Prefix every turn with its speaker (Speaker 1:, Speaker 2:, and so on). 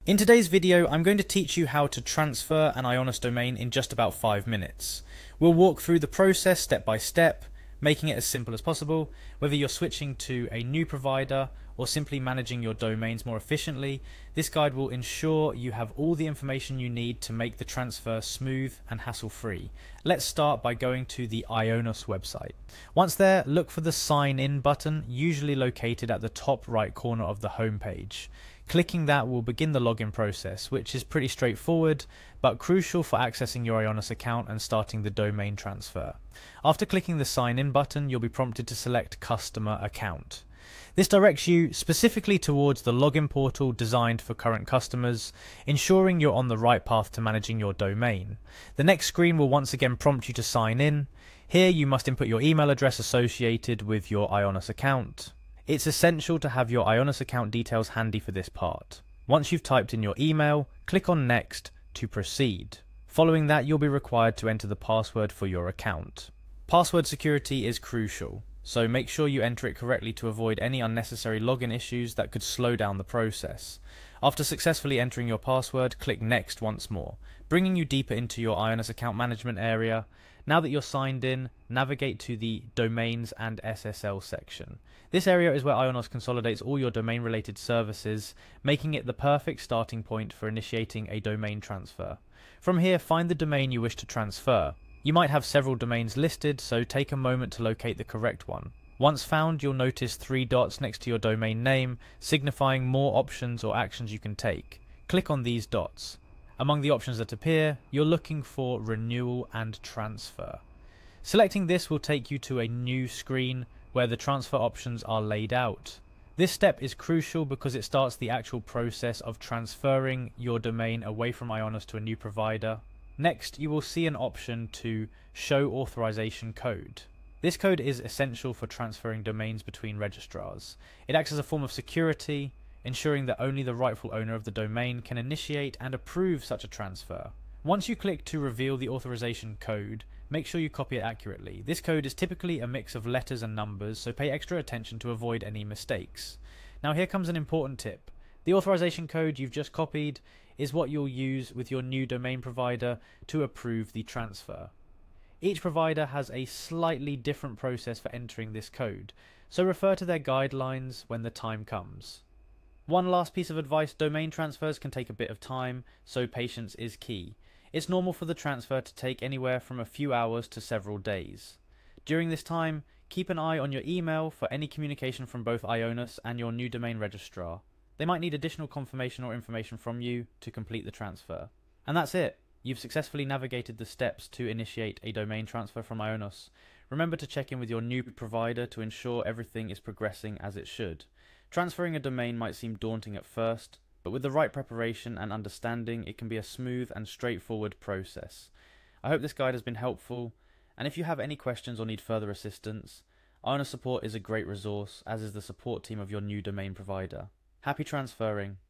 Speaker 1: In today's video, I'm going to teach you how to transfer an Ionos domain in just about 5 minutes. We'll walk through the process step by step, making it as simple as possible. Whether you're switching to a new provider or simply managing your domains more efficiently, this guide will ensure you have all the information you need to make the transfer smooth and hassle-free. Let's start by going to the Ionos website. Once there, look for the Sign In button, usually located at the top right corner of the home page. Clicking that will begin the login process, which is pretty straightforward, but crucial for accessing your Ionos account and starting the domain transfer. After clicking the Sign In button, you'll be prompted to select Customer Account. This directs you specifically towards the login portal designed for current customers, ensuring you're on the right path to managing your domain. The next screen will once again prompt you to sign in. Here you must input your email address associated with your Ionos account. It's essential to have your Ionos account details handy for this part. Once you've typed in your email, click on Next to proceed. Following that, you'll be required to enter the password for your account. Password security is crucial, so make sure you enter it correctly to avoid any unnecessary login issues that could slow down the process. After successfully entering your password, click Next once more, bringing you deeper into your Ionos account management area. Now that you're signed in, navigate to the Domains and SSL section. This area is where Ionos consolidates all your domain-related services, making it the perfect starting point for initiating a domain transfer. From here, find the domain you wish to transfer. You might have several domains listed, so take a moment to locate the correct one. Once found, you'll notice 3 dots next to your domain name, signifying more options or actions you can take. Click on these dots. Among the options that appear, you're looking for Renewal and Transfer. Selecting this will take you to a new screen where the transfer options are laid out. This step is crucial because it starts the actual process of transferring your domain away from Ionos to a new provider. Next, you will see an option to Show Authorization Code. This code is essential for transferring domains between registrars. It acts as a form of security, ensuring that only the rightful owner of the domain can initiate and approve such a transfer. Once you click to reveal the authorization code, make sure you copy it accurately. This code is typically a mix of letters and numbers, so pay extra attention to avoid any mistakes. Now here comes an important tip. The authorization code you've just copied is what you'll use with your new domain provider to approve the transfer. Each provider has a slightly different process for entering this code, so refer to their guidelines when the time comes. One last piece of advice: domain transfers can take a bit of time, so patience is key. It's normal for the transfer to take anywhere from a few hours to several days. During this time, keep an eye on your email for any communication from both Ionos and your new domain registrar. They might need additional confirmation or information from you to complete the transfer. And that's it. You've successfully navigated the steps to initiate a domain transfer from Ionos. Remember to check in with your new provider to ensure everything is progressing as it should. Transferring a domain might seem daunting at first, but with the right preparation and understanding, it can be a smooth and straightforward process. I hope this guide has been helpful, and if you have any questions or need further assistance, Ionos support is a great resource, as is the support team of your new domain provider. Happy transferring.